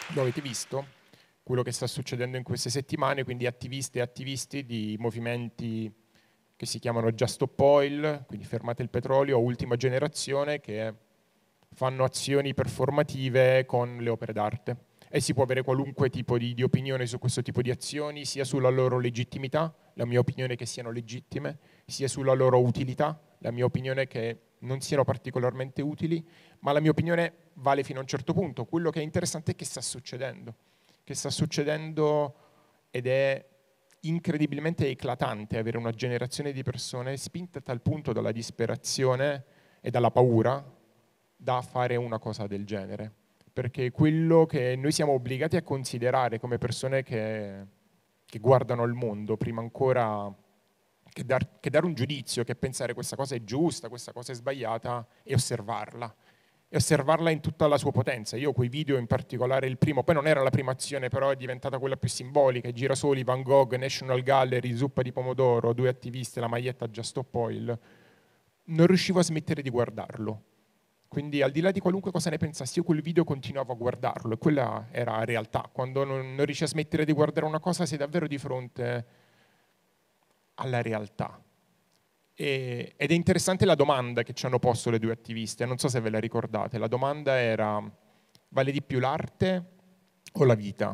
Lo avete visto? Quello che sta succedendo in queste settimane, quindi attiviste e attivisti di movimenti che si chiamano Just Stop Oil, quindi fermate il petrolio, o Ultima Generazione, che fanno azioni performative con le opere d'arte. E si può avere qualunque tipo di opinione su questo tipo di azioni, sia sulla loro legittimità, la mia opinione è che siano legittime, sia sulla loro utilità, la mia opinione è che non siano particolarmente utili, ma la mia opinione vale fino a un certo punto. Quello che è interessante è che sta succedendo ed è incredibilmente eclatante avere una generazione di persone spinte a tal punto dalla disperazione e dalla paura da fare una cosa del genere. Perché quello che noi siamo obbligati a considerare come persone che guardano il mondo, prima ancora che dare un giudizio, che pensare questa cosa è giusta, questa cosa è sbagliata, e osservarla. E osservarla in tutta la sua potenza. Io quei video, in particolare il primo, poi non era la prima azione, però è diventata quella più simbolica, i girasoli, Van Gogh, National Gallery, zuppa di pomodoro, due attivisti, la maglietta Just Stop Oil, non riuscivo a smettere di guardarlo. Quindi al di là di qualunque cosa ne pensassi, io quel video continuavo a guardarlo e quella era realtà. Quando non riesci a smettere di guardare una cosa, sei davvero di fronte alla realtà. Ed è interessante la domanda che ci hanno posto le due attiviste, non so se ve la ricordate. La domanda era: vale di più l'arte o la vita?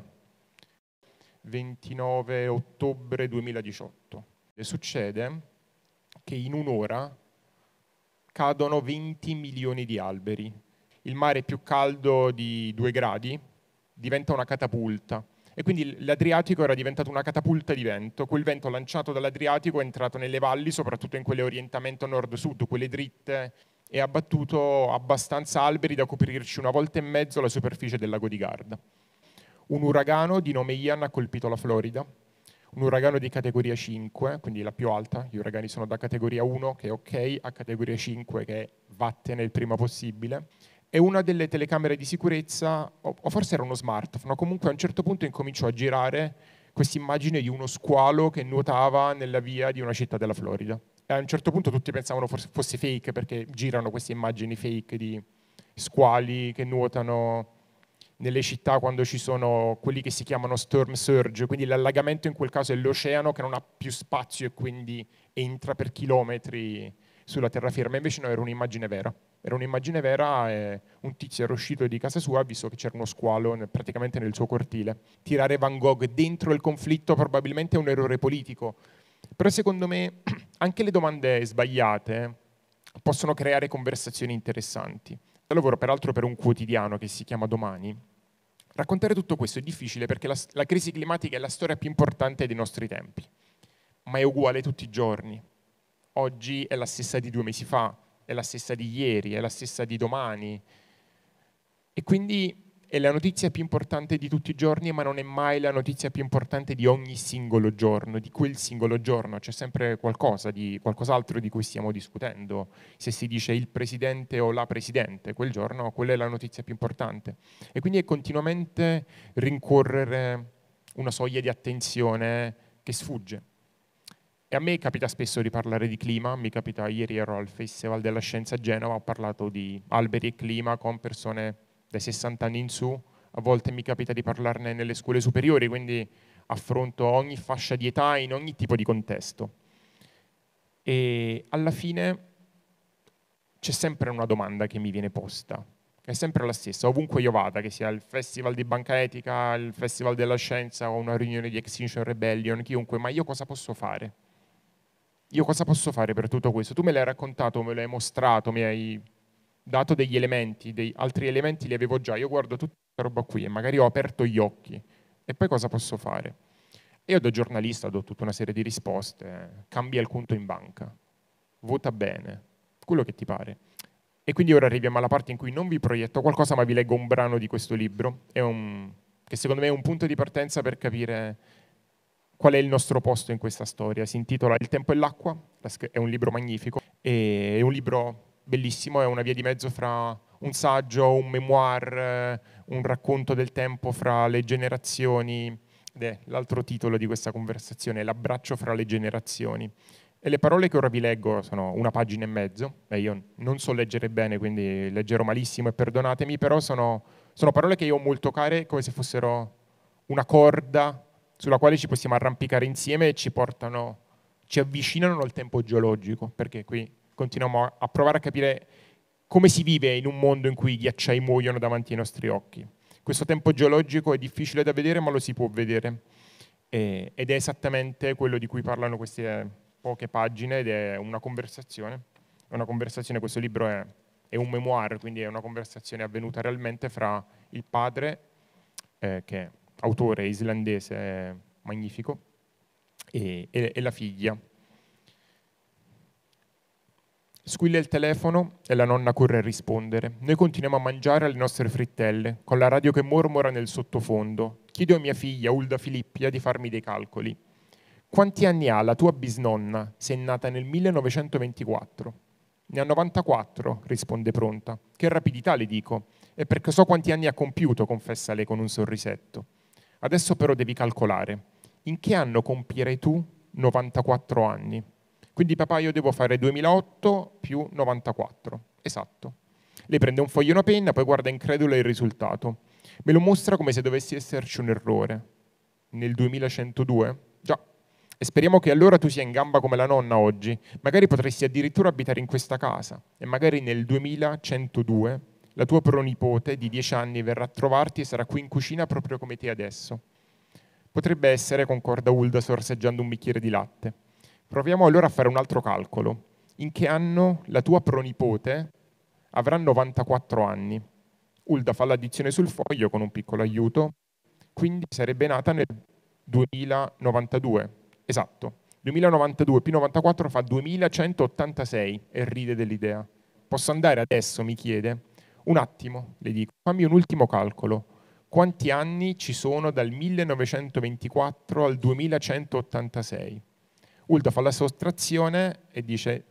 29 ottobre 2018. E succede che in un'ora cadono 20 milioni di alberi. Il mare è più caldo di 2 gradi, diventa una catapulta. E quindi l'Adriatico era diventato una catapulta di vento. Quel vento lanciato dall'Adriatico è entrato nelle valli, soprattutto in quelle orientamento nord-sud, quelle dritte, e ha abbattuto abbastanza alberi da coprirci una volta e mezzo la superficie del lago di Garda. Un uragano di nome Ian ha colpito la Florida, un uragano di categoria 5, quindi la più alta. Gli uragani sono da categoria 1, che è ok, a categoria 5, che è vattene il prima possibile. E una delle telecamere di sicurezza, o forse era uno smartphone, comunque a un certo punto incominciò a girare questa immagine di uno squalo che nuotava nella via di una città della Florida. E a un certo punto tutti pensavano fosse fake, perché girano queste immagini fake di squali che nuotano nelle città quando ci sono quelli che si chiamano storm surge, quindi l'allagamento in quel caso è l'oceano che non ha più spazio e quindi entra per chilometri sulla terraferma. Invece no, era un'immagine vera. Era un'immagine vera e un tizio era uscito di casa sua, ha visto che c'era uno squalo praticamente nel suo cortile. Tirare Van Gogh dentro il conflitto probabilmente è un errore politico, però secondo me anche le domande sbagliate possono creare conversazioni interessanti. Io lavoro peraltro per un quotidiano che si chiama Domani. Raccontare tutto questo è difficile perché la crisi climatica è la storia più importante dei nostri tempi, ma è uguale tutti i giorni. Oggi è la stessa di 2 mesi fa, è la stessa di ieri, è la stessa di domani. E quindi è la notizia più importante di tutti i giorni, ma non è mai la notizia più importante di ogni singolo giorno. Di quel singolo giorno c'è sempre qualcos'altro di cui stiamo discutendo. Se si dice il presidente o la presidente, quel giorno quella è la notizia più importante. E quindi è continuamente rincorrere una soglia di attenzione che sfugge. E a me capita spesso di parlare di clima, ieri ero al Festival della Scienza a Genova, ho parlato di alberi e clima con persone dai 60 anni in su, a volte mi capita di parlarne nelle scuole superiori, quindi affronto ogni fascia di età in ogni tipo di contesto. E alla fine c'è sempre una domanda che mi viene posta, che è sempre la stessa, ovunque io vada, che sia il Festival di Banca Etica, il Festival della Scienza o una riunione di Extinction Rebellion, chiunque, ma io cosa posso fare? Io cosa posso fare per tutto questo? Tu me l'hai raccontato, me l'hai mostrato, mi hai dato degli elementi, altri elementi li avevo già. Io guardo tutta questa roba qui e magari ho aperto gli occhi. E poi cosa posso fare? E io da giornalista do tutta una serie di risposte. Cambia il conto in banca, vota bene, quello che ti pare. E quindi ora arriviamo alla parte in cui non vi proietto qualcosa, ma vi leggo un brano di questo libro, che secondo me è un punto di partenza per capire qual è il nostro posto in questa storia. Si intitola Il tempo e l'acqua, è un libro magnifico, è un libro bellissimo, è una via di mezzo fra un saggio, un memoir, un racconto del tempo fra le generazioni, ed è l'altro titolo di questa conversazione, L'abbraccio fra le generazioni. E le parole che ora vi leggo sono 1 pagina e mezzo, io non so leggere bene, quindi leggerò malissimo e perdonatemi, però sono Sono parole che io ho molto care, come se fossero una corda sulla quale ci possiamo arrampicare insieme e ci avvicinano al tempo geologico, perché qui continuiamo a provare a capire come si vive in un mondo in cui i ghiacciai muoiono davanti ai nostri occhi. Questo tempo geologico è difficile da vedere, ma lo si può vedere. Ed è esattamente quello di cui parlano queste poche pagine, ed è una conversazione. Questo libro è un memoir, quindi è una conversazione avvenuta realmente fra il padre, che è autore islandese magnifico, e la figlia. Squilla il telefono e la nonna corre a rispondere. Noi continuiamo a mangiare le nostre frittelle, con la radio che mormora nel sottofondo. Chiedo a mia figlia, Ulda Filippia, di farmi dei calcoli. Quanti anni ha la tua bisnonna se è nata nel 1924? Ne ha 94, risponde pronta. Che rapidità, le dico. E perché so quanti anni ha compiuto, confessa lei con un sorrisetto. Adesso però devi calcolare. In che anno compierai tu 94 anni? Quindi papà, io devo fare 2008 più 94. Esatto. Lei prende un foglio e una penna, poi guarda incredula il risultato. Me lo mostra come se dovesse esserci un errore. Nel 2102? Già. E speriamo che allora tu sia in gamba come la nonna oggi. Magari potresti addirittura abitare in questa casa. E magari nel 2102 la tua pronipote di 10 anni verrà a trovarti e sarà qui in cucina proprio come te adesso. Potrebbe essere, concorda Ulda sorseggiando un bicchiere di latte. Proviamo allora a fare un altro calcolo. In che anno la tua pronipote avrà 94 anni? Ulda fa l'addizione sul foglio con un piccolo aiuto, quindi sarebbe nata nel 2092. Esatto, 2092 più 94 fa 2186 e ride dell'idea. Posso andare adesso, mi chiede. Un attimo, le dico, fammi un ultimo calcolo. Quanti anni ci sono dal 1924 al 2186? Ulda fa la sottrazione e dice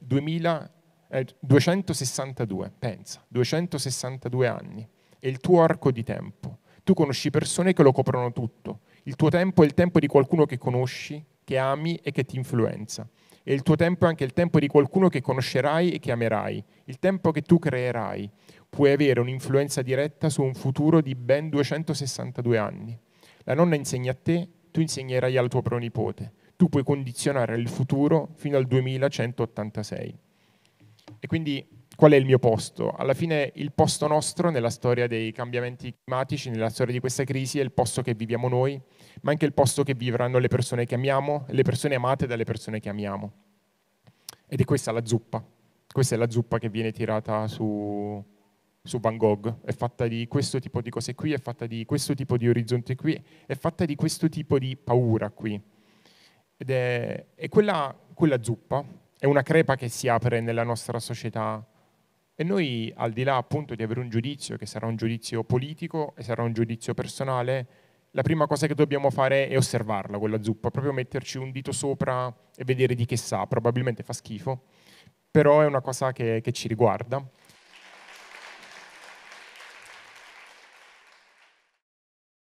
262, pensa, 262 anni. È il tuo arco di tempo. Tu conosci persone che lo coprono tutto. Il tuo tempo è il tempo di qualcuno che conosci, che ami e che ti influenza. E il tuo tempo è anche il tempo di qualcuno che conoscerai e che amerai, il tempo che tu creerai. Puoi avere un'influenza diretta su un futuro di ben 262 anni. La nonna insegna a te, tu insegnerai al tuo pronipote. Tu puoi condizionare il futuro fino al 2186. E quindi qual è il mio posto? Alla fine il posto nostro nella storia dei cambiamenti climatici, nella storia di questa crisi, è il posto che viviamo noi, ma anche il posto che vivranno le persone che amiamo, le persone amate dalle persone che amiamo. Ed è questa la zuppa. Questa è la zuppa che viene tirata su Van Gogh. È fatta di questo tipo di cose qui, è fatta di questo tipo di orizzonte qui, è fatta di questo tipo di paura qui. Ed è quella zuppa, è una crepa che si apre nella nostra società e noi, al di là appunto di avere un giudizio, che sarà un giudizio politico e sarà un giudizio personale, la prima cosa che dobbiamo fare è osservarla, quella zuppa, proprio metterci un dito sopra e vedere di che sa. Probabilmente fa schifo, però è una cosa che ci riguarda.